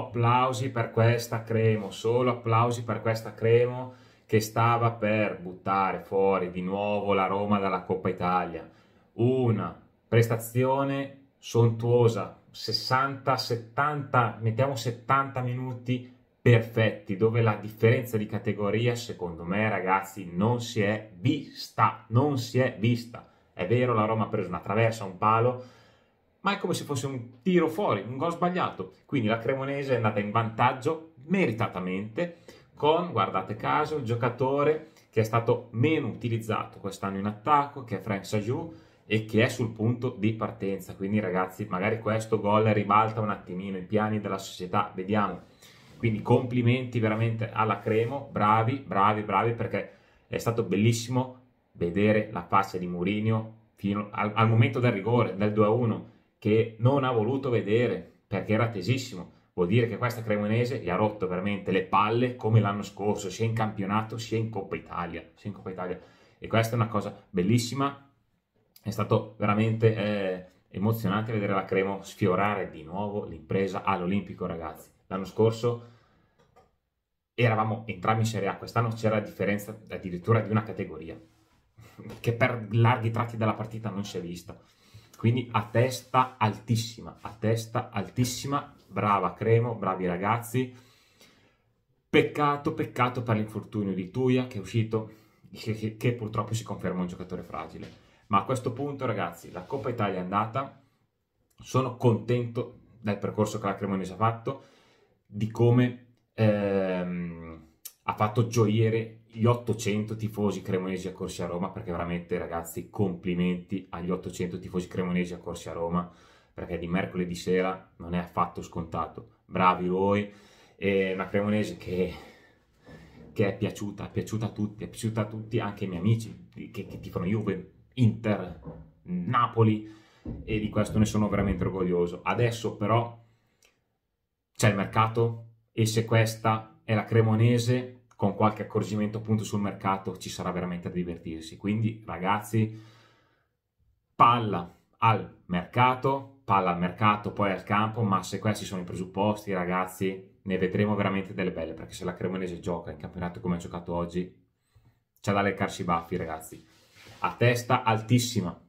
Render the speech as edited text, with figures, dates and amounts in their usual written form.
applausi per questa Cremo, solo applausi per questa Cremo che stava per buttare fuori di nuovo la Roma dalla Coppa Italia. Una prestazione sontuosa, 60, 70, mettiamo 70 minuti perfetti, dove la differenza di categoria, secondo me, ragazzi, non si è vista, non si è vista. È vero, la Roma ha preso una traversa, un palo, ma è come se fosse un tiro fuori, un gol sbagliato. Quindi la Cremonese è andata in vantaggio meritatamente con, guardate caso, il giocatore che è stato meno utilizzato quest'anno in attacco, che è Frank Sajou, e che è sul punto di partenza. Quindi ragazzi, magari questo gol ribalta un attimino i piani della società, vediamo. Quindi complimenti veramente alla Cremo, bravi, bravi, bravi, perché è stato bellissimo vedere la faccia di Mourinho fino al momento del rigore, del 2-1, che non ha voluto vedere perché era tesissimo. Vuol dire che questa Cremonese gli ha rotto veramente le palle come l'anno scorso, sia in campionato sia in Coppa Italia. E questa è una cosa bellissima. È stato veramente emozionante vedere la Cremo sfiorare di nuovo l'impresa all'Olimpico, ragazzi. L'anno scorso eravamo entrambi in Serie A, quest'anno c'era la differenza addirittura di una categoria, che per larghi tratti della partita non si è vista. Quindi a testa altissima, brava Cremo, bravi ragazzi. Peccato per l'infortunio di Tuia che è uscito, che purtroppo si conferma un giocatore fragile. Ma a questo punto, ragazzi, la Coppa Italia è andata, sono contento del percorso che la Cremonese ha fatto, di come ha fatto gioire gli 800 tifosi cremonesi accorsi a Roma, perché veramente, ragazzi, complimenti agli 800 tifosi cremonesi accorsi a Roma, perché di mercoledì sera non è affatto scontato. Bravi voi, è una Cremonese che è piaciuta a tutti, anche ai miei amici che tifano Juve, Inter, Napoli, e di questo ne sono veramente orgoglioso. Adesso però c'è il mercato, e se questa è la Cremonese, con qualche accorgimento appunto sul mercato, ci sarà veramente da divertirsi. Quindi ragazzi, palla al mercato, poi al campo, ma se questi sono i presupposti, ragazzi, ne vedremo veramente delle belle, perché se la Cremonese gioca in campionato come ha giocato oggi, c'è da leccarsi i baffi, ragazzi. A testa altissima.